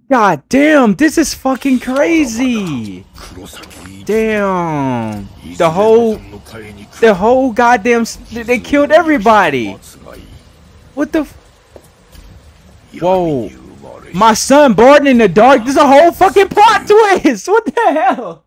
God damn, this is fucking crazy. Damn. The whole goddamn, they killed everybody. What the Whoa. My son born in the dark. There's a whole fucking plot twist. What the hell?